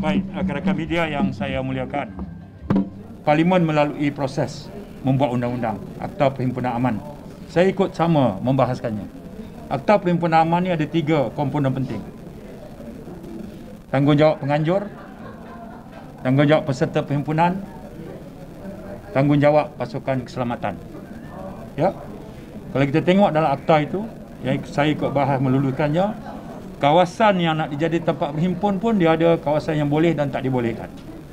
Baik, rakan-rakan media yang saya muliakan, Parlimen melalui proses membuat undang-undang Akta Perhimpunan Aman. Saya ikut sama membahaskannya. Akta Perhimpunan Aman ni ada 3 komponen penting. Tanggungjawab penganjur, tanggungjawab peserta perhimpunan, tanggungjawab pasukan keselamatan. Ya. Kalau kita tengok dalam akta itu, yang saya ikut bahas meluluskannya, kawasan yang nak dijadi tempat berhimpun pun dia ada kawasan yang boleh dan tak dibolehkan.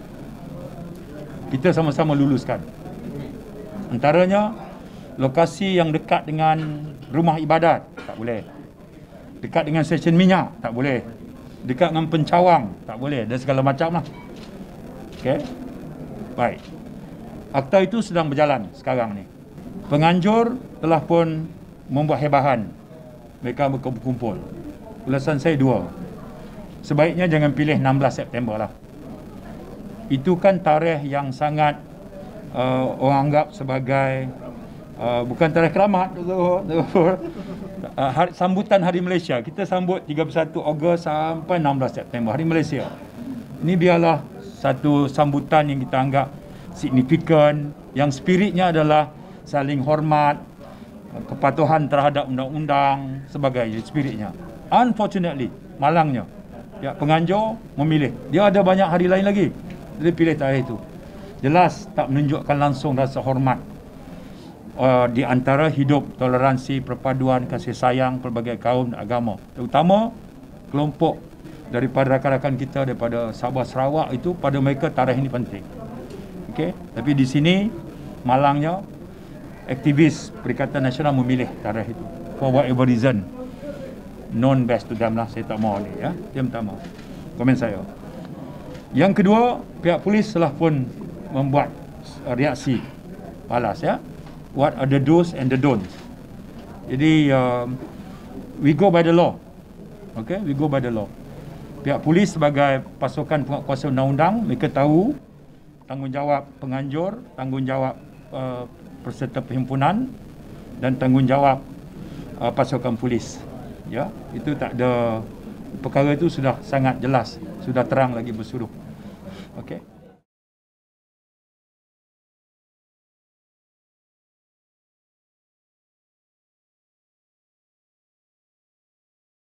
Kita sama-sama luluskan. Antaranya, lokasi yang dekat dengan rumah ibadat, tak boleh. Dekat dengan stesen minyak, tak boleh. Dekat dengan pencawang, tak boleh. Dan segala macam lah. Okey? Baik. Akta itu sedang berjalan sekarang ni. Penganjur telah pun membuat hebahan. Mereka berkumpul. Ulasan saya 2. Sebaiknya jangan pilih 16 September lah. Itu kan tarikh yang sangat orang anggap sebagai bukan tarikh keramat. Sambutan Hari Malaysia. Kita sambut 31 Ogos sampai 16 September, Hari Malaysia. Ini biarlah satu sambutan yang kita anggap signifikan, yang spiritnya adalah saling hormat, kepatuhan terhadap undang-undang sebagai spiritnya. Unfortunately, malangnya, ya, penganjur memilih. Dia ada banyak hari lain lagi. Dia pilih tarikh itu. Jelas tak menunjukkan langsung rasa hormat di antara hidup toleransi, perpaduan, kasih sayang pelbagai kaum dan agama. Terutama kelompok daripada rakan-rakan kita daripada Sabah Sarawak itu, pada mereka tarikh ini penting. Okey, tapi di sini malangnya aktivis Perikatan Nasional memilih tarikh itu for whatever reason known best to them lah. Saya tak mahu ni, ya. Yang pertama, komen saya. Yang kedua, pihak polis telah pun membuat reaksi balas, ya. What are the do's and the don'ts. Jadi we go by the law. Okay, we go by the law. Pihak polis sebagai pasukan penguatkuasa undang-undang, mereka tahu tanggungjawab penganjur, tanggungjawab peserta perhimpunan dan tanggungjawab pasukan polis. Ya, itu tak ada, perkara itu sudah sangat jelas, sudah terang lagi bersuruh. Okey.